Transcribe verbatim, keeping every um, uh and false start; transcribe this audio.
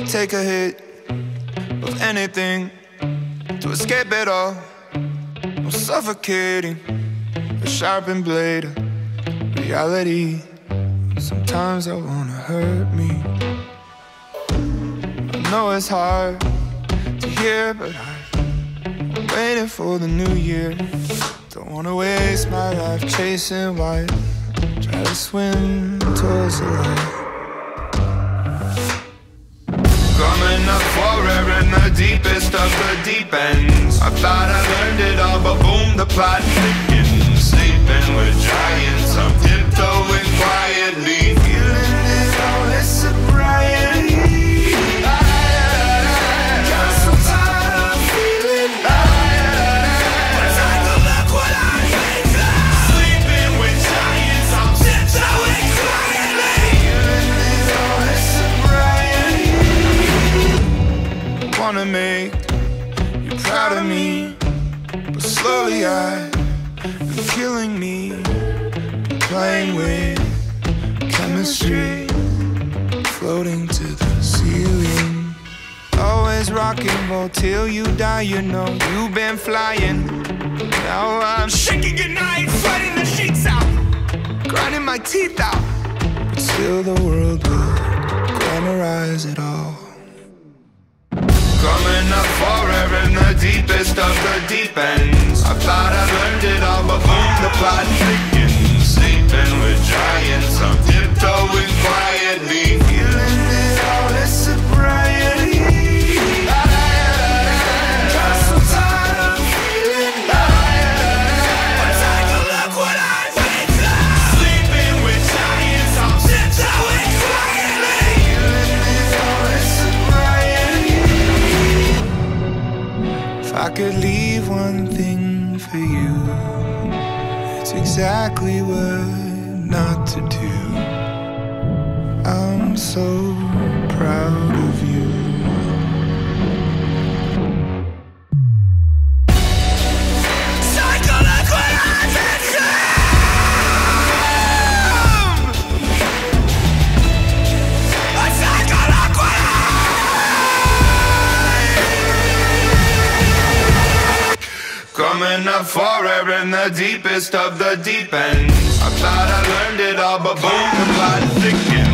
take a hit of anything to escape it all. I'm suffocating, a sharpened blade of reality. Sometimes I wanna hurt me. I know it's hard to hear, but I'm waiting for the new year. Don't wanna waste my life chasing white. Try to swim towards the light. Coming up for air in the deepest of the deep ends. I thought I learned it all, but boom, the plot thickens. Sleeping with giants, I'm tiptoeing quietly. Feeling it all, it's sobriety. Got so tired of feeling but time to look what I made now. Sleeping with giants, I'm tiptoeing quietly. Feeling it all, it's sobriety. Wanna make you proud of me, but slowly I am killing me. Playing with chemistry, floating to the ceiling. Always rocking, roll till you die. You know you've been flying. Now I'm shaking at night, sweating the sheets out, grinding my teeth out, but still the world will glamorize it all. Coming up for air in the deepest of the deep ends. I thought I learned it all, but boom, the plot thickens. Sleeping with giants, I'm tiptoeing quietly. Feeling it all, it's sobriety. Got so tired of feeling but time to look what I made now. Sleeping with giants, I'm tiptoeing quietly. Feeling it all, it's sobriety. If I could leave one thing for you, it's exactly what not to do. I'm so proud of you. Cycle, look what I've become. A cycle, look what coming up for air in the deepest of the deep ends. I thought I learned it all, but boom, the plot thickens.